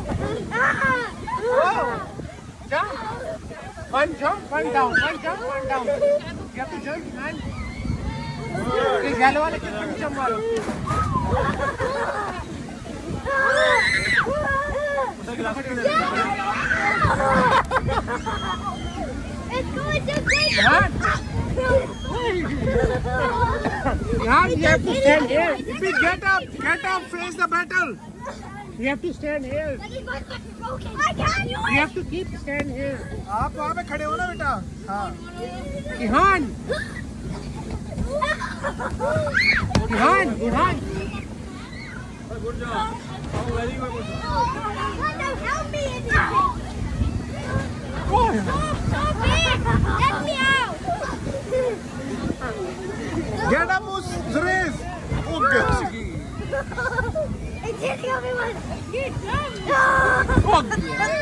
Oh, jump. One jump, one down. One jump, one down. You have to jump, man. Okay, yellow wale ke one jump walo. It's going to take You have to stand here. Get up, face the battle. You have to stand here. I can't do it. You have to keep stand here. आप वहाँ पे खड़े हो ना बेटा हाँ Ihan. Good job very good Help me in here. So big. Let me out. Get up, Suresh. Oh, good. It's hitting everyone. You're dumb. Oh,